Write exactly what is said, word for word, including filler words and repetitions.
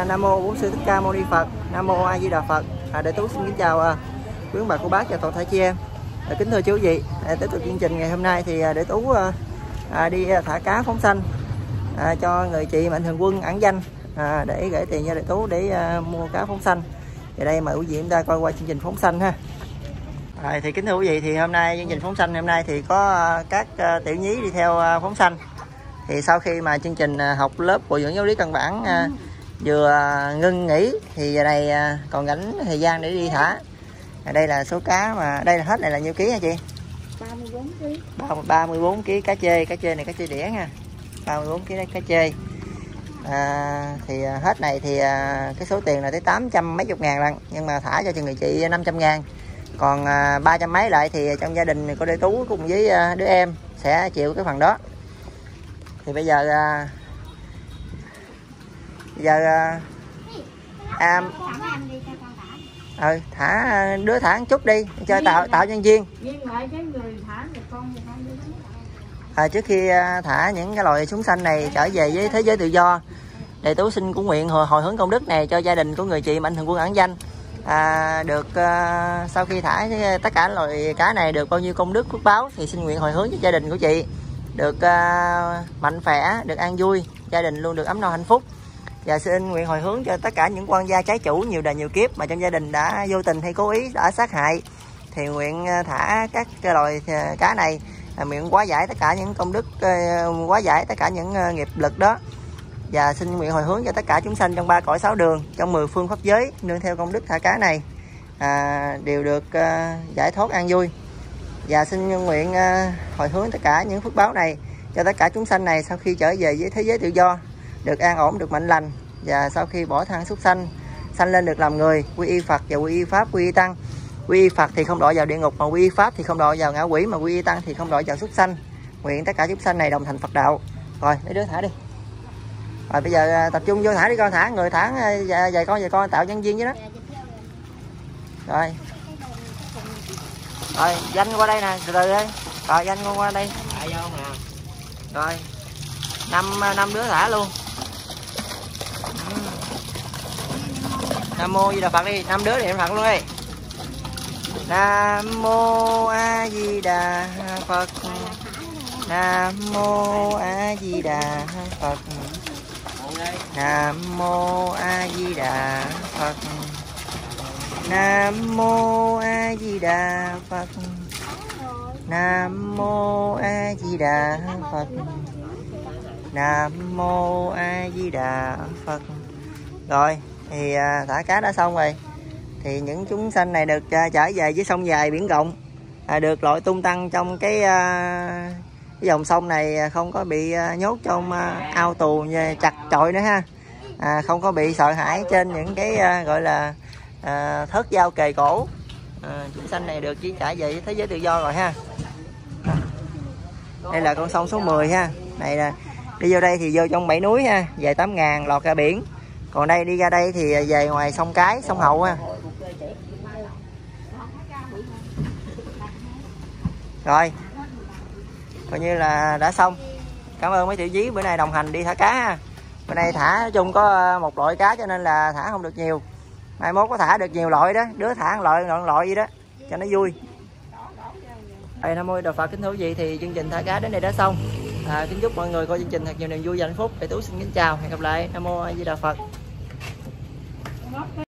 Nam mô Bổn Sư Thích Ca Mâu Ni Phật. Nam mô A Di Đà Phật. À, Đệ Tú xin kính chào à, quý ông bà cô bác và toàn thể chị em. À, kính thưa chú quý vị, à, tiếp tục chương trình ngày hôm nay thì à, Đệ Tú à, à, đi thả cá phóng sanh à, cho người chị Mạnh Thường Quân ẩn danh à, để gửi tiền cho Đệ Tú để à, mua cá phóng sanh. Thì đây mời quý vị chúng ta coi qua chương trình phóng sanh ha. À, thì kính thưa quý vị, thì hôm nay chương trình phóng sanh hôm nay thì có à, các à, tiểu nhí đi theo à, phóng sanh. Thì sau khi mà chương trình à, học lớp bồi dưỡng giáo lý căn bản à, vừa ngưng nghỉ thì giờ này còn rảnh thời gian để đi thả. À, đây là số cá mà đây là hết này là nhiêu ký hả chị? ba mươi bốn ký. ba mươi bốn ký cá chê, cá chê này cá chê đĩa nha. ba mươi bốn ký cá chê. À, thì hết này thì cái số tiền là tới tám trăm mấy chục ngàn lần, nhưng mà thả cho người chị năm trăm ngàn. Còn ba trăm mấy lại thì trong gia đình của Đệ Tú cùng với đứa em sẽ chịu cái phần đó. Thì bây giờ Bây giờ à, ừ, thả đứa thả một chút đi cho tạo tạo nhân viên. À, trước khi thả những cái loài súng xanh này trở về với thế giới tự do, Đệ Tú xin cũng nguyện hồi, hồi hướng công đức này cho gia đình của người chị Mạnh Thường Quân ẩn danh. À, được uh, sau khi thả tất cả loài cá này được bao nhiêu công đức phước báo thì xin nguyện hồi hướng cho gia đình của chị được uh, mạnh khỏe, được an vui, gia đình luôn được ấm no hạnh phúc. Và xin nguyện hồi hướng cho tất cả những quan gia trái chủ nhiều đời nhiều kiếp mà trong gia đình đã vô tình hay cố ý đã sát hại, thì nguyện thả các loài cá này, nguyện hóa giải tất cả những công đức, hóa giải tất cả những nghiệp lực đó. Và xin nguyện hồi hướng cho tất cả chúng sanh trong ba cõi sáu đường, trong mười phương pháp giới nương theo công đức thả cá này à, đều được uh, giải thoát an vui. Và xin nguyện uh, hồi hướng tất cả những phước báo này cho tất cả chúng sanh này sau khi trở về với thế giới tự do được an ổn, được mạnh lành, và sau khi bỏ thân súc sanh sanh lên được làm người, quy y Phật và quy y Pháp, quy y Tăng. Quy y Phật thì không đọa vào địa ngục, mà quy y Pháp thì không đọa vào ngạ quỷ, mà quy y Tăng thì không đọa vào súc sanh. Nguyện tất cả chúng sanh này đồng thành Phật đạo. Rồi mấy đứa thả đi. Rồi bây giờ tập trung vô thả đi con, thả người thả vài con vài con tạo nhân viên với đó. Rồi. Rồi danh qua đây nè, từ từ đây. Rồi danh con qua đây. Rồi. Năm năm đứa thả luôn. Nam mô Di Đà Phật đi, năm đứa niệm Phật luôn đi. Nam mô A Di Đà Phật. Nam mô A Di Đà Phật. Nam mô A Di Đà Phật. Nam mô A Di Đà Phật. Nam mô A Di Đà Phật. Nam mô A Di Đà Phật. Rồi thì à, thả cá đã xong rồi, thì những chúng sanh này được à, trở về với sông dài biển rộng, à, được lội tung tăng trong cái, à, cái dòng sông này, không có bị à, nhốt trong à, ao tù chặt chội nữa ha, à, không có bị sợ hãi trên những cái à, gọi là à, thớt dao kề cổ. À, chúng sanh này được chỉ trở về với thế giới tự do rồi ha. À, đây là con sông số mười ha. Này là đi vô đây thì vô trong bảy núi ha, về tám ngàn lọt ra biển. Còn đây đi ra đây thì về ngoài sông Cái, sông Hậu ha. Rồi coi như là đã xong. Cảm ơn mấy tiểu dí bữa nay đồng hành đi thả cá ha. Bữa nay thả nói chung có một loại cá cho nên là thả không được nhiều. Mai mốt có thả được nhiều loại đó, đứa thả một loại loại loại gì đó cho nó vui. Đây, Nam mô Đà Phật. Kính thưa quý vị, thì chương trình thả cá đến đây đã xong. À, kính chúc mọi người coi chương trình thật nhiều niềm vui và hạnh phúc. Đệ Tú xin kính chào, hẹn gặp lại. Nam mô A Di Đà Phật.